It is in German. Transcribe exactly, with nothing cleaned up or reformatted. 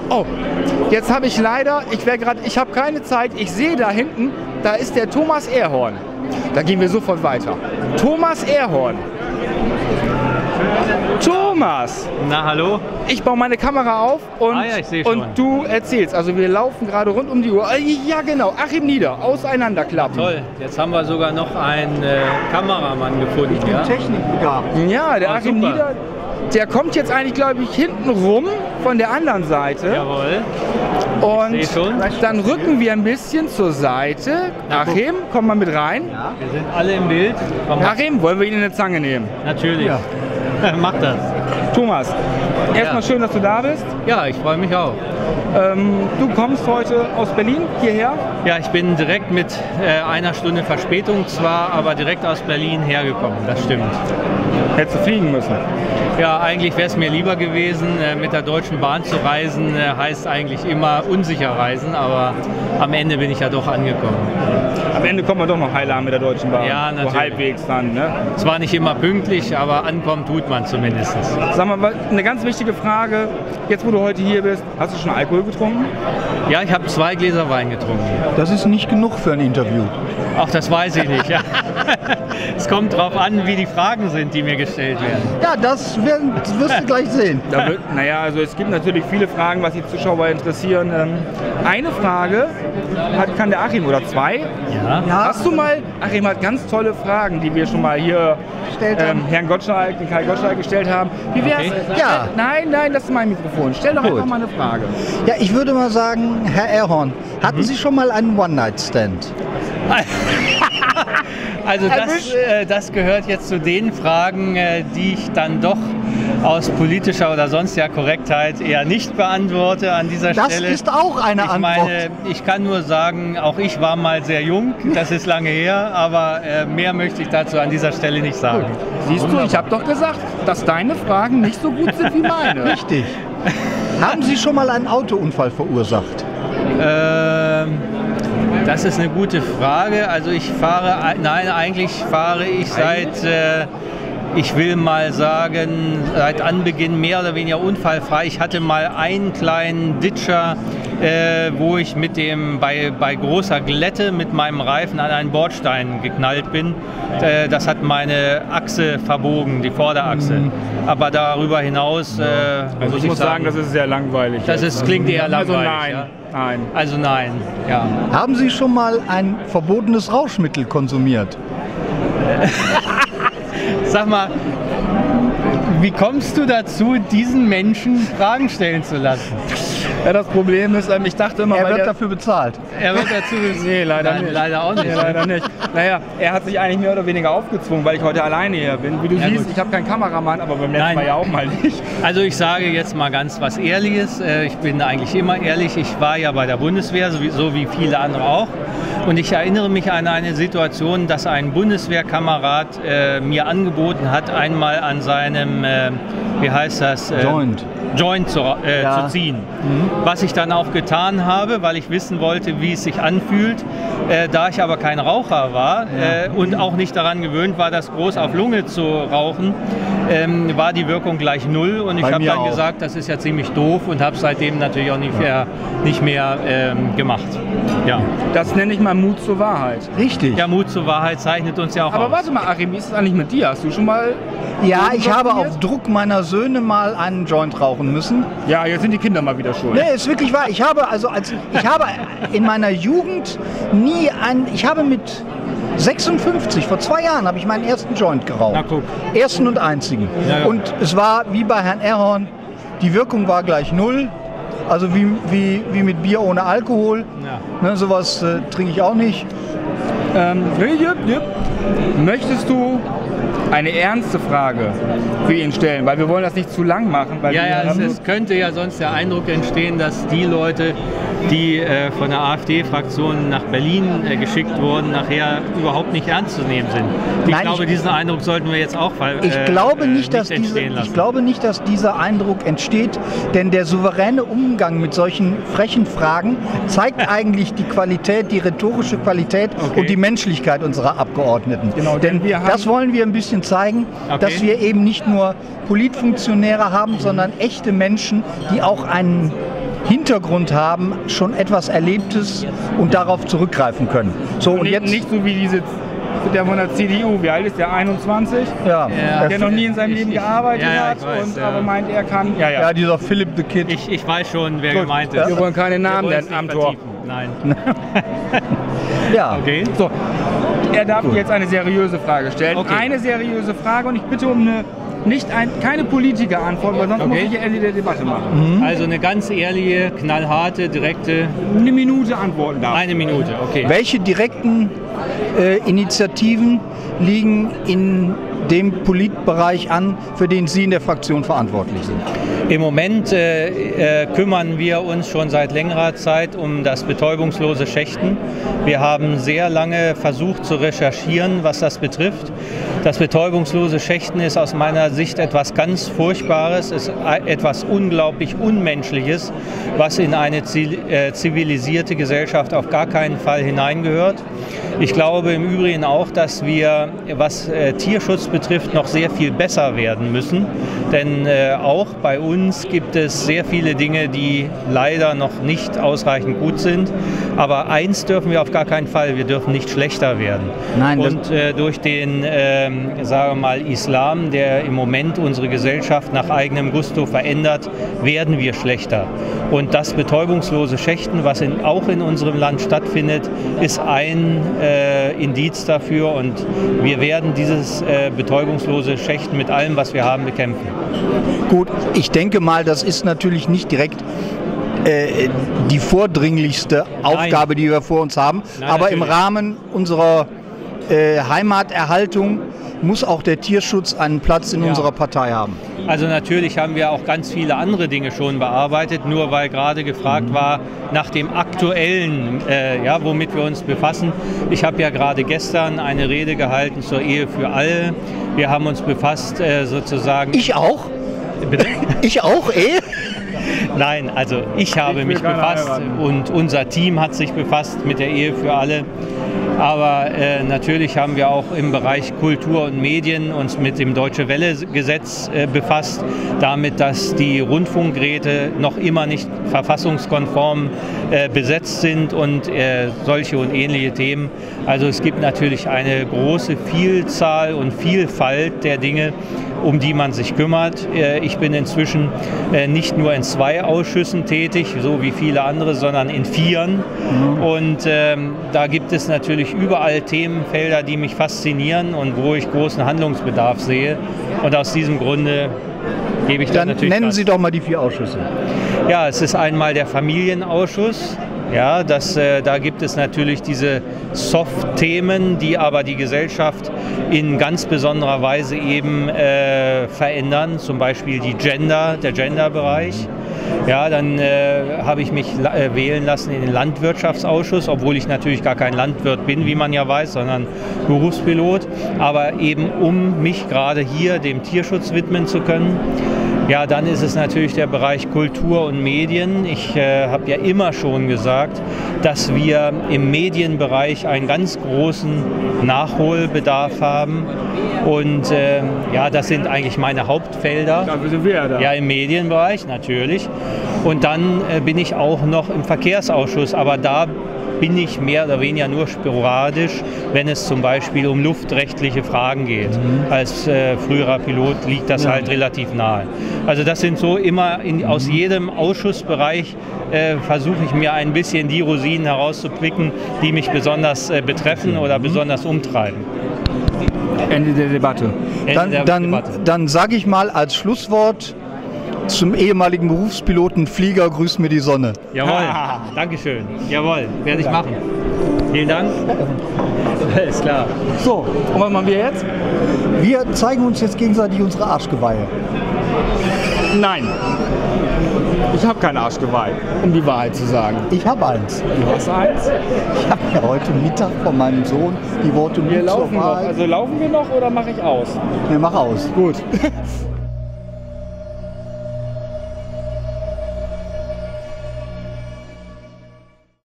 Oh, jetzt habe ich leider, ich wäre gerade, ich habe keine Zeit, ich sehe da hinten, da ist der Thomas Erhorn. Da gehen wir sofort weiter. Thomas Erhorn. Thomas! Na, hallo? Ich baue meine Kamera auf und, ah, ja, ich sehe schon. und du erzählst. Also wir laufen gerade rund um die Uhr. Ja genau, Achim Nieder, auseinanderklappen. Toll, jetzt haben wir sogar noch einen äh, Kameramann gefunden. Ich bin ja? technikbegabt. Ja, der Ah, Achim super. Nieder, der kommt jetzt eigentlich, glaube ich, hinten rum von der anderen Seite. Jawohl. Und Ich seh schon. dann rücken wir ein bisschen zur Seite. Achim, komm mal mit rein. Wir sind alle im Bild. Komm, Achim, wollen wir ihn in eine Zange nehmen? natürlich. Ja. Mach das. Thomas, erstmal Ja. schön, dass du da bist. Ja, ich freue mich auch. Ähm, du kommst heute aus Berlin hierher. Ja, ich bin direkt mit äh, einer Stunde Verspätung zwar, aber direkt aus Berlin hergekommen. Das stimmt. Hättest du fliegen müssen. Ja, eigentlich wäre es mir lieber gewesen, äh, mit der Deutschen Bahn zu reisen. Äh, heißt eigentlich immer unsicher reisen, aber am Ende bin ich ja doch angekommen. Am Ende kommen wir doch noch heil an mit der Deutschen Bahn. Ja, natürlich. So halbwegs dann, ne? Zwar nicht immer pünktlich, aber ankommen tut man zumindest. Sag mal, eine ganz wichtige Frage. Jetzt, wo du heute hier bist, hast du schon Alkohol getrunken? Ja, ich habe zwei Gläser Wein getrunken. Das ist nicht genug für ein Interview. Ach, das weiß ich nicht. Ja. Es kommt drauf an, wie die Fragen sind, die mir gestellt werden. Ja, das werden, wirst du gleich sehen. Da wird, naja, also es gibt natürlich viele Fragen, was die Zuschauer interessieren. Ähm, eine Frage hat, kann der Achim oder zwei. Ja. Ja, Hast du mal, Achim hat ganz tolle Fragen, die wir schon mal hier Gestellt ähm, haben. Herrn Gottschalk, den Kai Gottschalk gestellt haben. Wie wär's? Okay. Ja. Nein, nein, das ist mein Mikrofon. Stell doch Gut. einfach mal eine Frage. ja, ich würde mal sagen, Herr Erhorn, hatten Sie schon mal einen One-Night-Stand? Also das, äh, das gehört jetzt zu den Fragen, äh, die ich dann doch aus politischer oder sonstiger Korrektheit eher nicht beantworte an dieser Das Stelle. ist auch eine ich Antwort. meine, ich kann nur sagen, auch ich war mal sehr jung, das ist lange her, aber äh, mehr möchte ich dazu an dieser Stelle nicht sagen. Siehst du, ich habe doch gesagt, dass deine Fragen nicht so gut sind wie meine. Richtig. Haben Sie schon mal einen Autounfall verursacht? Ähm, das ist eine gute Frage. Also ich fahre, nein, eigentlich fahre ich seit, äh, ich will mal sagen, seit Anbeginn mehr oder weniger unfallfrei. Ich hatte mal einen kleinen Ditcher, äh, wo ich mit dem, bei, bei großer Glätte mit meinem Reifen an einen Bordstein geknallt bin. Äh, das hat meine Achse verbogen, die Vorderachse. Mhm. Aber darüber hinaus, äh, Also ich muss sagen, das ist sehr langweilig. das ist, klingt eher Also langweilig. nein, Ja? nein. Also nein, ja. Haben Sie schon mal ein verbotenes Rauschmittel konsumiert? Sag mal, wie kommst du dazu, diesen Menschen Fragen stellen zu lassen? Ja, das Problem ist, ähm, ich dachte immer, Er weil wird der, dafür bezahlt. Er wird dazu Nee, leider Nein, nicht. leider auch nicht. Nee, leider nicht. Naja, er hat sich eigentlich mehr oder weniger aufgezwungen, weil ich heute alleine hier bin. Wie du Ja, siehst, gut. ich habe keinen Kameramann, aber beim letzten Nein. Mal ja auch mal nicht. Also ich sage jetzt mal ganz was Ehrliches. Äh, Ich bin eigentlich immer ehrlich. Ich war ja bei der Bundeswehr, so wie, so wie viele andere auch. Und ich erinnere mich an eine Situation, dass ein Bundeswehrkamerad äh, mir angeboten hat, einmal an seinem, äh, wie heißt das? Äh, Joint. Joint zu, äh, Ja. zu ziehen. Was ich dann auch getan habe, weil ich wissen wollte, wie es sich anfühlt. Äh, da ich aber kein Raucher war äh, und auch nicht daran gewöhnt war, das groß auf Lunge zu rauchen, ähm, war die Wirkung gleich null. Und ich Bei habe mir dann auch. gesagt, das ist ja ziemlich doof und habe seitdem natürlich auch nicht mehr, nicht mehr ähm, gemacht. Ja. Das nenne ich mal Mut zur Wahrheit. Richtig. ja, Mut zur Wahrheit zeichnet uns ja auch Aber aus. warte mal, Achim, wie ist es eigentlich mit dir? Hast du schon mal... Ja, ich habe probiert? auf Druck meiner Söhne mal einen Joint rauchen müssen. Ja, jetzt sind die Kinder mal wieder schuld. Nee, ist wirklich wahr. Ich habe also als ich habe in meiner Jugend nie ein ich habe mit sechsundfünfzig, vor zwei Jahren habe ich meinen ersten Joint geraucht. Na, guck. Ersten und einzigen. Ja, ja. Und es war wie bei Herrn Erhorn, die Wirkung war gleich null. Also wie, wie, wie mit Bier ohne Alkohol. Ja. Ne, sowas äh, trinke ich auch nicht. Ähm, jupp, jupp. Möchtest du eine ernste Frage für ihn stellen? Weil wir wollen das nicht zu lang machen. Weil Ja, wir ja, es, haben es könnte ja sonst der Eindruck entstehen, dass die Leute, die äh, von der AfD-Fraktion nach Berlin äh, geschickt wurden, nachher überhaupt nicht ernst zu nehmen sind. Ich Nein, glaube, ich- diesen Eindruck sollten wir jetzt auch äh, Ich glaube äh, nicht, dass diese, entstehen lassen. ich glaube nicht, dass dieser Eindruck entsteht, denn der souveräne Umgang mit solchen frechen Fragen zeigt eigentlich die Qualität, die rhetorische Qualität Okay. und die Menschlichkeit unserer Abgeordneten. Genau, denn denn wir haben- das wollen wir ein bisschen zeigen, Okay. dass wir eben nicht nur Politfunktionäre haben, sondern echte Menschen, die auch einen Hintergrund haben, schon etwas Erlebtes und darauf zurückgreifen können. So, und nicht, jetzt nicht so wie diese, der von der C D U, wie alt ist der, einundzwanzig? Ja, Ja. Der noch nie in seinem Leben gearbeitet Ja, ja, hat ich weiß, und ja. aber meint, er kann. Ja, ja, dieser Philip the Kid. Ich, ich weiß schon, wer Gut. gemeint ist. Wir wollen keine Namen Wir wollen es nennen am nicht Tor. vertiefen. Nein. Ja, Okay. So, er darf jetzt eine seriöse Frage stellen. Okay. Eine seriöse Frage und ich bitte um eine, nicht ein, keine Politiker-Antwort, weil sonst Okay. muss ich ja Ende der Debatte machen. Also eine ganz ehrliche, knallharte, direkte, Eine Minute antworten darf. eine Minute, okay. welche direkten äh, Initiativen liegen in dem Politbereich an, für den Sie in der Fraktion verantwortlich sind? Im Moment äh, äh, kümmern wir uns schon seit längerer Zeit um das betäubungslose Schächten. Wir haben sehr lange versucht zu recherchieren, was das betrifft. Das betäubungslose Schächten ist aus meiner Sicht etwas ganz Furchtbares, ist etwas unglaublich Unmenschliches, was in eine zivilisierte Gesellschaft auf gar keinen Fall hineingehört. Ich glaube im Übrigen auch, dass wir, was äh, Tierschutz betrifft, noch sehr viel besser werden müssen. Denn äh, auch bei uns gibt es sehr viele Dinge, die leider noch nicht ausreichend gut sind. Aber eins dürfen wir auf gar keinen Fall, wir dürfen nicht schlechter werden. Nein, das- Und äh, durch den, ähm, sagen wir mal, Islam, der im Moment unsere Gesellschaft nach eigenem Gusto verändert, werden wir schlechter. Und das betäubungslose Schächten, was in, auch in unserem Land stattfindet, ist ein äh, Indiz dafür. Und wir werden dieses äh, betäubungslose Schächten mit allem, was wir haben, bekämpfen. Gut, ich denke mal, das ist natürlich nicht direkt äh, die vordringlichste Aufgabe, die wir vor uns haben. Nein, aber im natürlich. Rahmen unserer äh, Heimaterhaltung muss auch der Tierschutz einen Platz in Ja. unserer Partei haben. Also natürlich haben wir auch ganz viele andere Dinge schon bearbeitet, nur weil gerade gefragt war nach dem aktuellen, äh, ja, womit wir uns befassen. Ich habe ja gerade gestern eine Rede gehalten zur Ehe für alle. Wir haben uns befasst äh, sozusagen... Ich auch? Bitte? Ich auch, eh? Nein, also ich habe will mich keine befasst heiraten. und unser Team hat sich befasst mit der Ehe für alle. Aber äh, natürlich haben wir auch im Bereich Kultur und Medien uns mit dem Deutsche Welle-Gesetz äh, befasst, damit, dass die Rundfunkgeräte noch immer nicht verfassungskonform äh, besetzt sind und äh, solche und ähnliche Themen. Also es gibt natürlich eine große Vielzahl und Vielfalt der Dinge, um die man sich kümmert. Äh, Ich bin inzwischen äh, nicht nur in zwei Ausschüssen tätig, so wie viele andere, sondern in vieren. Und ähm, da gibt es natürlich überall Themenfelder, die mich faszinieren und wo ich großen Handlungsbedarf sehe. Und aus diesem Grunde gebe ich da Dann natürlich nennen Gas. Sie doch mal die vier Ausschüsse. Ja, es ist einmal der Familienausschuss. Ja, das, äh, da gibt es natürlich diese Soft-Themen, die aber die Gesellschaft in ganz besonderer Weise eben äh, verändern. Zum Beispiel die Gender, der Gender-Bereich. Ja, dann äh, habe ich mich la- äh, wählen lassen in den Landwirtschaftsausschuss, obwohl ich natürlich gar kein Landwirt bin, wie man ja weiß, sondern Berufspilot. Aber eben um mich gerade hier dem Tierschutz widmen zu können. Ja, dann ist es natürlich der Bereich Kultur und Medien. Ich äh, habe ja immer schon gesagt, dass wir im Medienbereich einen ganz großen Nachholbedarf haben. Und äh, ja, das sind eigentlich meine Hauptfelder. Dafür sind wir ja da. Ja, im Medienbereich natürlich. Und dann äh, bin ich auch noch im Verkehrsausschuss, aber da bin ich mehr oder weniger nur sporadisch, wenn es zum Beispiel um luftrechtliche Fragen geht. Als äh, früherer Pilot liegt das halt relativ nahe. Also das sind so immer in, aus jedem Ausschussbereich äh, versuche ich mir ein bisschen die Rosinen herauszupicken, die mich besonders äh, betreffen oder besonders umtreiben. Ende der Debatte. Ende Dann, der dann, Debatte. dann sage ich mal als Schlusswort zum ehemaligen Berufspiloten: Flieger, grüß mir die Sonne. Jawohl, Dankeschön. Jawohl, werde ich machen. Vielen Dank. Alles klar. So, und was machen wir jetzt? Wir zeigen uns jetzt gegenseitig unsere Arschgeweihe. Nein. Ich habe kein Arschgeweih, um die Wahrheit zu sagen. Ich habe eins. Du hast eins? Ich habe ja heute Mittag von meinem Sohn die Worte Wir Mut zur laufen noch. Wahrheit. Also laufen wir noch oder mache ich aus? Nee, mach aus. Gut.